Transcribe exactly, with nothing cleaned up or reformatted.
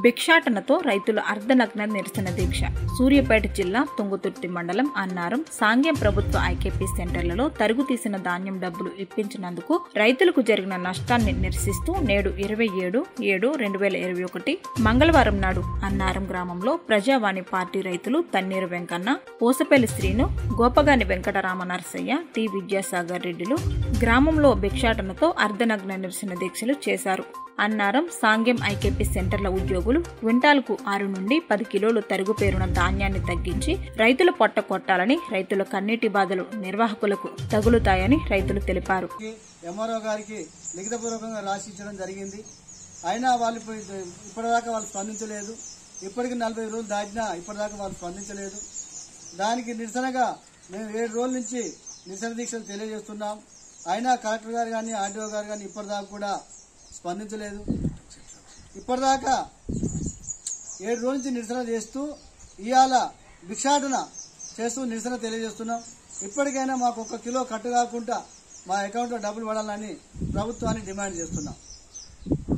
భిక్షాటనతో రైతుల అర్ధనగ్న నిరసన దీక్ష. సూర్యాపేట జిల్లా తుంగతుర్తి మండలం అన్నారం సాంగ్యం ప్రభుత్వ ఐకేపీ సెంటర్లలో తరుగు తీసిన ధాన్యం డబ్బులు ఇప్పించినందుకు రైతులకు జరిగిన నష్టాన్ని నిరసిస్తూ నేడు ఇరవై ఏడు ఏడు రెండు వేల ఇరవై ఒకటి మంగళవారం నాడు అన్నారం గ్రామంలో ప్రజావాణి పార్టీ రైతులు తన్నీరు వెంకన్న, పూసపల్లి శ్రీను, గోపగాని వెంకటరామ నరసయ్య, టి విద్యాసాగర్ రెడ్డిలు గ్రామంలో భిక్షాటనతో అర్ధనగ్న నిరసన దీక్షలు చేశారు. అన్నారం సాంగ్యం ఐకేపీ సెంటర్ల ఉద్యోగులు క్వింటాల్కు ఆరు నుండి పది కిలోలు తరుగు పేరున ధాన్యాన్ని తగ్గించి రైతుల పొట్ట కొట్టాలని, రైతుల కన్నీటి బాధలు నిర్వాహకులకు తగులుతాయని రైతులు తెలిపారు. ఎంఆర్ఓ గారికి లిఖితపూర్వకంగా రాసి ఇచ్చడం జరిగింది. అయినా వాళ్ళు ఇప్పటిదాకా వాళ్ళు స్పందించలేదు. ఇప్పటికి నలభై రోజులు దాటినా ఇప్పటిదాకా వాళ్ళు స్పందించలేదు. దానికి నిరసనగా మేము ఏడు రోజుల నుంచి నిరసన దీక్షలు తెలియజేస్తున్నాం. అయినా కలెక్టర్ గారు కానీ ఆర్డీఓ గారు కానీ ఇప్పటిదాకా కూడా స్పందించలేదు. ఇప్పటిదాకా ఏడు రోజుల నుంచి నిరసన చేస్తూ ఇవాళ భిక్షాటన చేస్తూ నిరసన తెలియజేస్తున్నాం. ఇప్పటికైనా మాకు ఒక కిలో కట్టు కాకుండా మా అకౌంట్లో డబ్బులు పడాలని ప్రభుత్వాన్ని డిమాండ్ చేస్తున్నాం.